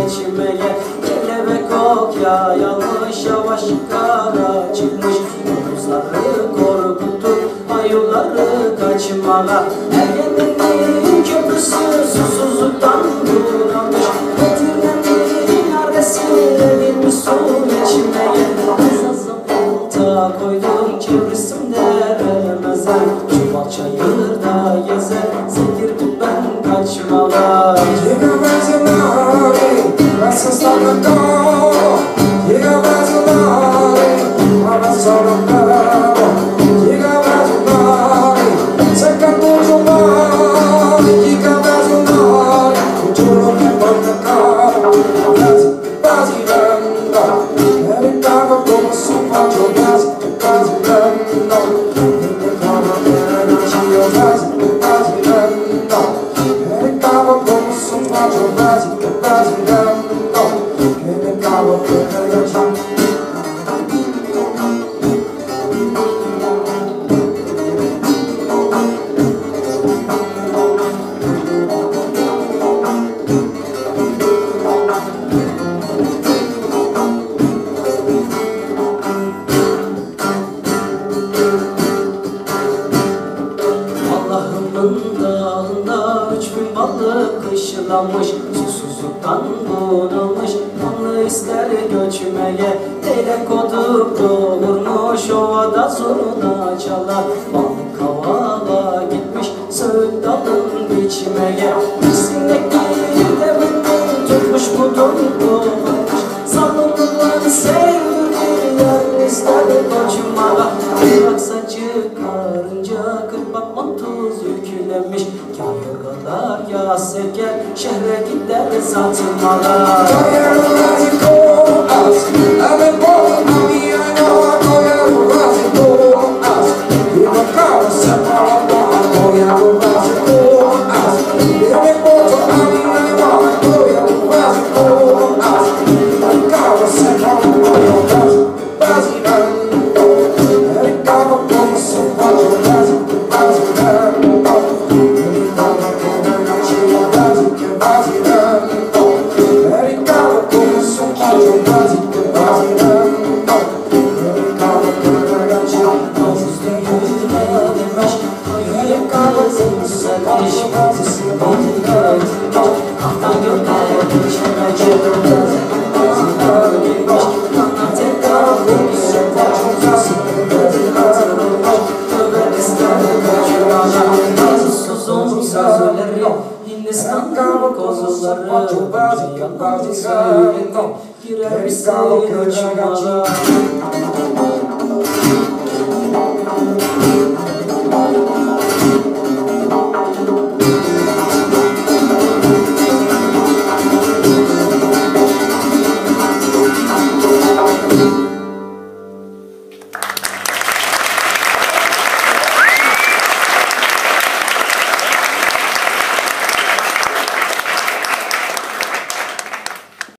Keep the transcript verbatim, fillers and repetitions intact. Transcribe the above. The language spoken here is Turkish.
geçmeye. Kelebek ok yayalmış, yavaş kara çıkmış. Domuzları korkutup ayuları kaçmaya. Ergenlerin köprüsü susuzluktan duramamış. Edirne'nin arası edilmiş su geçmeye. Azazapılta koydum çevresimde remezen. Çuval çayırda gezer, zekir ben kaçmalar. Llega mais a nave, graças a Natal. Llega mais a nave, para Sorocaba. Llega mais a nave, se cantou o mar. Llega mais a nave, o toro que manda cara. Quase, quase anda, ele tava como sopa de quase, quase anda. Ele tava pegando tio, quase, quase anda. Ele tava como sopa de quase, quase anda. Ele tava pegando tio. Allah'ımın dağında üç bin balık kışlamış. Susuzluktan bunalmış, kanlı ister göçmeye. Leylek kodup doğurmuş, ovada zurna çalar. Balık kavala gitmiş, söğüt dalın biçmeye. Bir sinek bir de beni tutmuş, budun bulmuş. Salınılan sevdi yer ister koçmaya. Bırak saçı karınca, kırpak montuz yüklemiş. Kayırgalar ya seker, şehre gider satmalar. Hindistan'ın kozuları yalan söyledi, girer bizi göçmala.